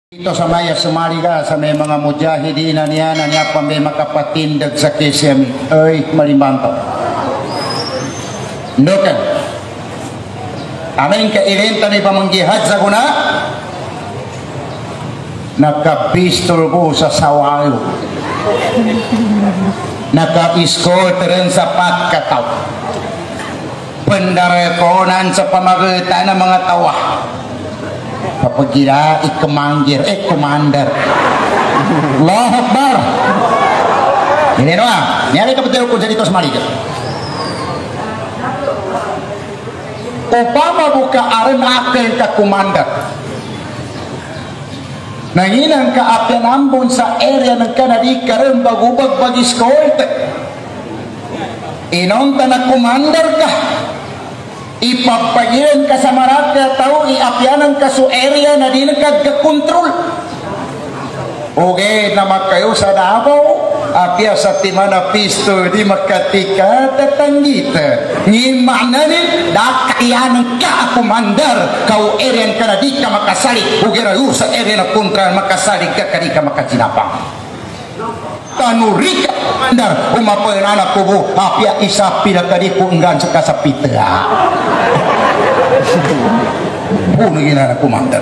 Ito sa maya sumali ka sa may mga mujahidin niya na niya pa may makapatindag sa kisyami. Ay, malimbanto. Nukan. Amin ka irenta ni pamanggihad sa kuna. Nakabistol ko sa sawayo. Naka-escort rin sa patkataw. Pendarekonan sa pamagitan ng mga tawa. Papagila ikamanggir commander. Allahu Akbar. Ini doa. Nyari kebetulan ko dito semari. Upama buka aren akel ka commander. Nanginang kaapian ambon sa area ng kanadi karon bagubag bagi escort. Inong na commander ka. Ipapagilan ka sa marat ka tao, iapianan ka sa area na di nagkakontrol. Okay, naman kayo sa Davao, apya sa timana pisto, di makatika, tatanggita. Ngimananin, dakayanan ka, commander, kau area ka na di ka makasalik, ugirayo sa area na kontra, makasalik ka, di ka makasinapang. Tanuri ka, commander, umapoy na anak kubo, apya isa pila tadi ko enggan sa kasapita. Puno gina na commander.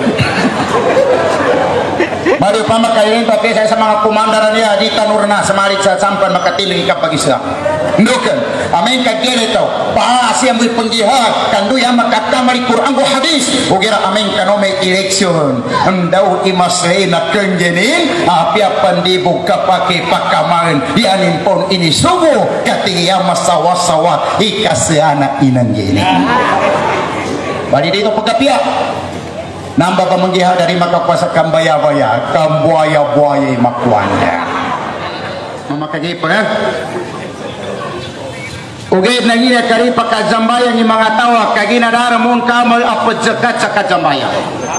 Baru pamakain tapi saya sa mga commander niya di tanur na sa marit sa sampan makatiling kapag isa. Ndukan, amin ka gilito, paasi ang pengjihad, kandu yang makakamali Quran o hadis, ugira amin kano may eleksyon, daw imasay na kenjenin, apya pandibog kapake pakaman, yanin pon ini subo, katingya masawa-sawa, ikasiana inanggini. Bali dito pagkapiak, nambah pemenggiha dari makapuasa kambaya-baya, kambuaya-buaya makwanda. Mamakagipon ha? Ugay nagina kari pakazambaya ni mga tawa, kaginadara mong kamal apad zakat sa kazambaya.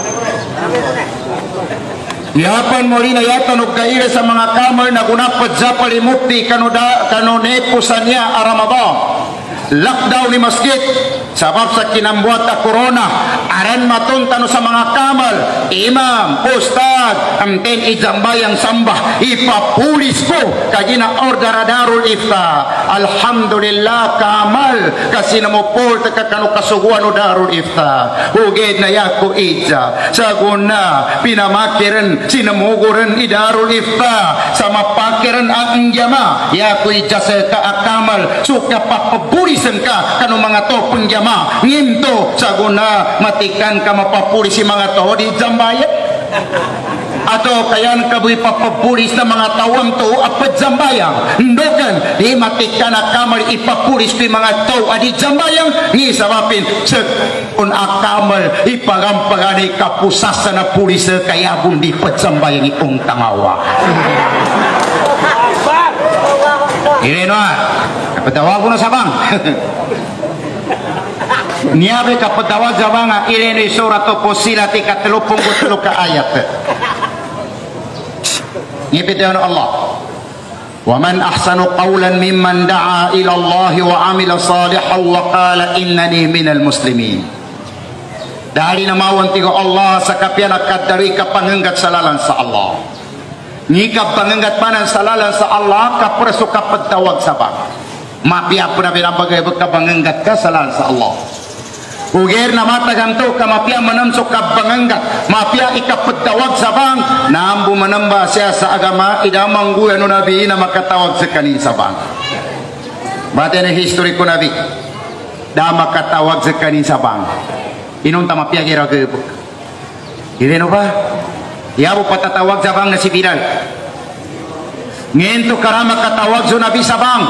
Yapan mo rin na yatan o kaira sa mga kamal na gunapad zapali mukti kanonepusan niya Ramadan. Lockdown ni masjid sabab sa kinambuat na corona aran matuntano sa mga kamal imam, ustad amten ijambayang sambah ipapulis ko kagina order darul ifta alhamdulillah kamal kasi namupol takakano kasuguan o darul ifta hugid na yako ija saguna pinamakiran sinamuguran idarul ifta sa mapakiran ang jama yako ija sa kaakamal suka papapulis ka kanu mga to pengjama nginto saguna matikan ka mapapulis si mga to di jambayan atau kayan kabuy papapulis na mga tawang to apad jambayang ndokan di matikan na kamal ipapulis pi mga to adi jambayang ni sabapin un akamal ipagampagani kapusasa na pulis kaya bundi pajambayang itong tangawa. Ini noa kapatawag ko na sabang niyabe kapatawag sabang ileno surat Fussilat ikatlupong ka ayat ngipitayon Allah wa man ahsanu qawlan mimman da'a ila Allah wa amila salihan wa qala innani minal muslimin. Dahil namawan tigo Allah sa kapian akadari kapangenggat salalan sa Allah ngikap panganggat panan salalan sa Allah kapreso kapagtawag sa bang mapia puna binabagay kapanganggat ka salalan sa Allah ugir na mataganto ka mapia manamsok kapanganggat mapia ikapagtawag sa bang naambu manamba siya sa agama idamang guya no nabi na makatawag sa kanin sa bang bate na history ko nabi da makatawag sa kanin sa bang inong tamapia gira ke hindi no ba Yabo patatawag sa bang na si Bilal. Ngento karama katawag sa Nabi sa bang.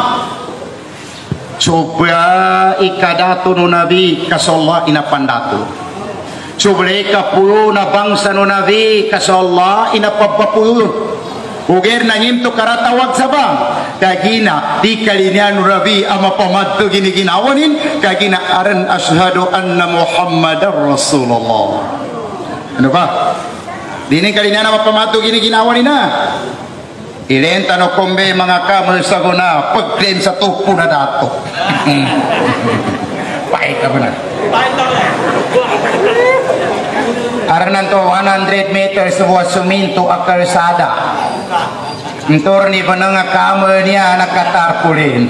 Sobra ikadato no Nabi kasallah inapandato. Sobra ikapuyo na bangsa no Nabi kasallah inapapapuyo. Uger na ngento karatawag sa bang. Kagina di kalinian no Nabi ama pamadto giniginawanin. Kagina aran ashhadu anna Muhammadar Rasulullah. Ano ba? Dini kali na mapamato gini ginawa ni na. Ilenta no kombe mga kamal sa guna pag-claim sa tupo na dato. Pahit ka ba na? Pahit ka ba? Aranan to 100 meters sebuah suminto akar sada. Entur ni penengah kamu niya nakatarpulin.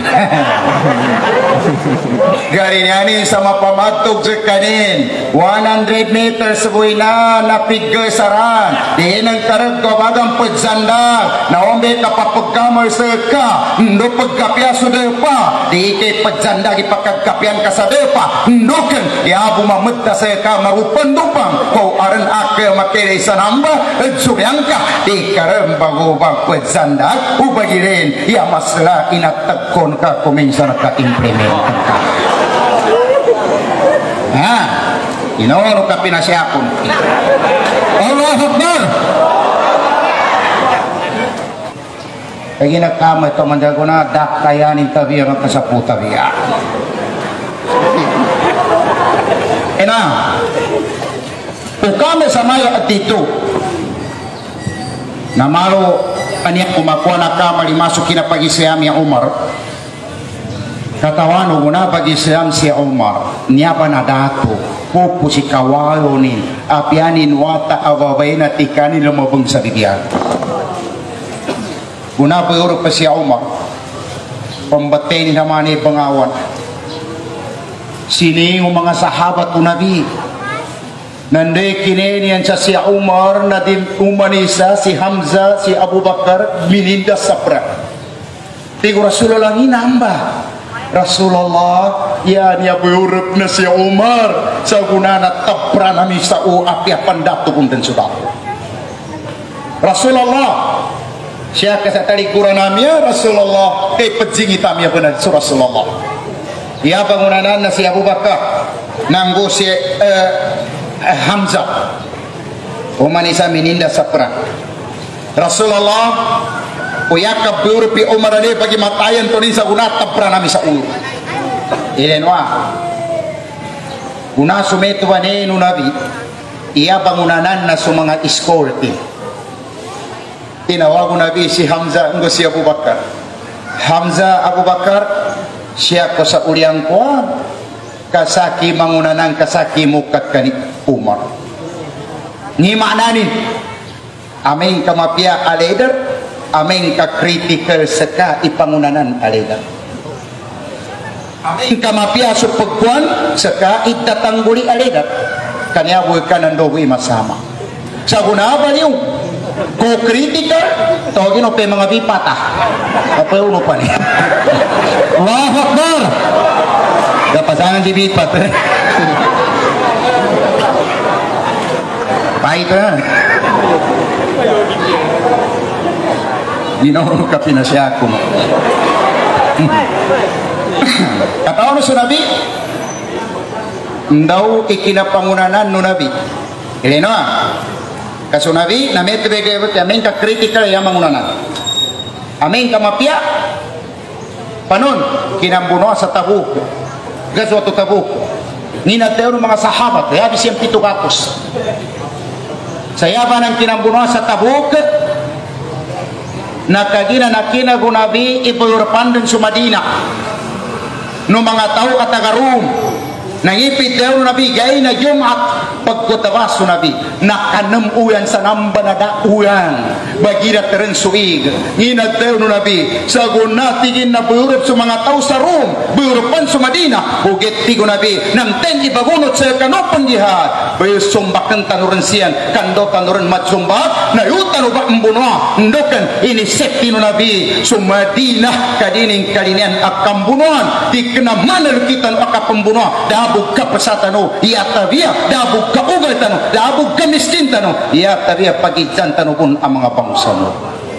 Gari niya ni sama pamatuk sekanin 100 meters sebuah na napigay saran. Di nang karag kabagang pedzandag na ombe kapapagkamay seka ndo pagkapya sudepa di kay pedzandag ipakagkapyan ka sa depa ndoken ya bumamedda seka marupan dupang kau aran ake makilay sa namba subyangka di karembang ubang pedzandag ubagirin ya masalah inatakon ka kuminsan ka implement ka ha inono ka pinasyakon Allahu Akbar lagi nakama ito mandago na dakayanin tabiya ng kasaputa biya ena kami sa maya at dito namalo aniya kumakuha na kamali masuk kinapag-isayam ya Umar katawano muna pag-isayam si Umar niya pa na dato pupo si kawayo ni apianin wata ababay na tikanin lumabang sa bibiyag una pa yuro pa si Umar pambatin naman ni bangawan sining mga sahabat o nabi nanday kinenian sa si Umar na din umanisa si Hamza si Abu Bakar mininda sa pra tigo Rasulullah inamba Rasulullah ya niya buyurap na si Umar sa guna na tapra nami sa uapya pandato kung dan sudah Rasulullah siya ka sa talikuran nami ya Rasulullah kay padzingit nami ya benar sa Rasulullah ya bangunanan na si Abu Bakar nanggo si Hamzah umanisa mininda sa perang Rasulullah uyakap biurupi Umar ani bagi matayan to ni sa guna tapra nami sa ulo ilenwa guna sumeto ane no nabi iya bangunanan na sumanga escorte tinawag nabi si Hamzah ngo si Abu Bakar Hamzah Abu Bakar siya ko sa uliang ko kasaki mangunanan kasaki mukat kani Umar ni maknanin amin kamapia aleder amin ka critical seka ipangunanan aleder amin kamapia supagkuan seka itatangguli aleder kanya bukan nandowi masama sa gunaba niyo ko critical tawagin o pe mga bipata apa uno pa ni Allahu Akbar da pasangan di bipat pahit na ginoo ka pinasya ko kataon sa nabi ndaw ikinapangunanan no nabi ilino kaso nabi na metbege amin ka critical ya mangunanan amin ka mapia panon kinambuno sa Tabuk gaso to Tabuk ninateo ng mga sahabat kaya bisiyang 700 sayaba ng kinambuno sa Tabuk nakagina nakina gunabi ipulurpan din sa Madina no mga tao katagarum nangipit daw nabi gay na Jumat pagkutawas nabi nakanam uyan sa namba na dauyan bagira teren suig inad daw nabi sa gunatigin na buyurap sa mga tao sa Rom buyurapan sa Madina hugit tigo nabi nang ten ibagunot sa kanopan jihad bayo sumbakan tanuran siyan kando tanuran matsumbak na yutan o ba mbuno ndokan inisepti no nabi sa Madina kadining kalinian akambunuan di kenamanan kita akapambunuan dabog ka pasatano iatavia dabog ka ugal tano dabog ka miskin tano iatavia pagidyan tano kun ang mga pangsano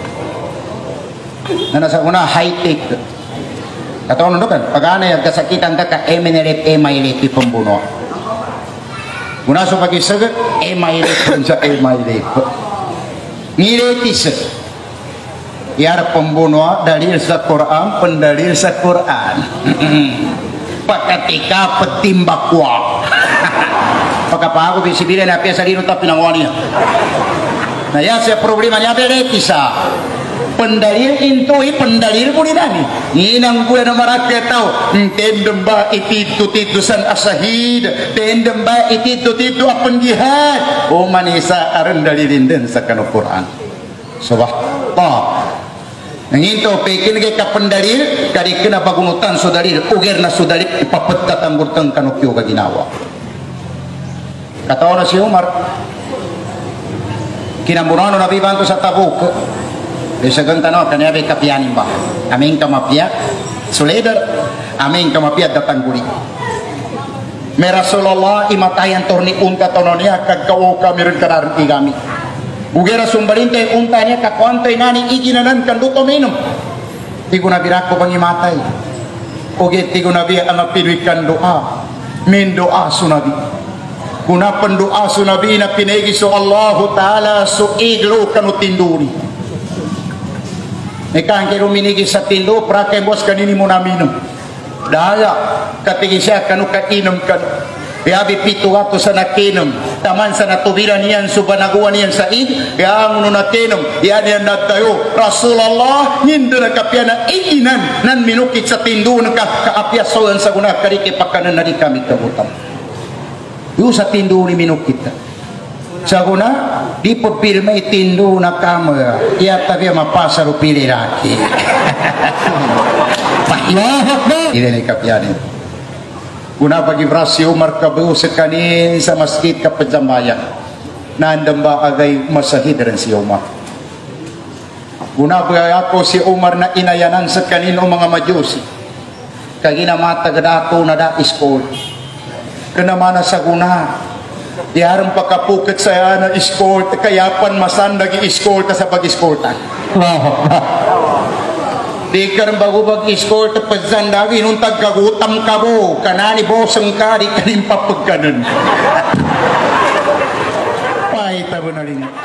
na nasa una high-tech kataon no kan pagana yung kasakitan ka ka emineret emailit ipambuno una so pagisagat emailit sa emailit niretis yar pembunuh dalil sa Quran pendalil sa Quran pagkatika petimbakwa pagkapago bisibilin na piya sa lino ta pinangwani na yan siya problema niya beretisa pendalil intui pendalil pun ini inang gue nama rakyat tahu tendem ba itu titusan asahid tendem ba itu apa jihad oh manisa aran dalilin den sakana Quran subhanallah nginto pekin ke kapendalil kadi kena pagunutan sodalil ugerna sodalil ipapetta tanggurtang kanukyo gaginawa kata orang si Umar kinamburano nabi bantu sa Tabuk bisagang tanong kanya kapianin ba aming kamapia suleder aming kamapia datang guri Rasulullah imatayan torni unta tononia kagkawo kami rin kanaran igami ugera sumbalinte untanya kakwantay nani iginanan kanduto minum tigo na birako bang imatay uge tigo na biya ang pinuikan doa min doa sunabi kuna pendoa sunabi na pinegi so Allahu Ta'ala so iglo kanu tinduri ikan kero minigi sa tindo prakay bos kanini mo na minum daya katigi siya kanu kainom kanu Yabi pitu ato sa nakinom taman sa natubiran niyan subanaguan niyan sa id yang nakinom yan yan nagtayo Rasulullah nindo na kapya na iinan nan minukit sa tindo na kaapyasoan sa guna kariki pakanan na di kami kabutam yung sa tindo ni minukit sa guna di pagpilma itindo na kamera iya tabi mapasa rupili laki ini ni kapya niyan guna bagi berasi Umar kabu sekanin sa masjid kapajambayan nandang ba agay masahid rin si Umar guna bagi ako si Umar na inayanan sekanin o mga majusi kagina mata gadato na da iskol kanamana sa guna diharang pagkapukat sa na iskol kayapan masan lagi iskol sa pag-iskoltan di karang bago mag-escort pagsandawi nung tagkagutam ka mo kanani bosong ka di kanin papagkanan pahita mo na rin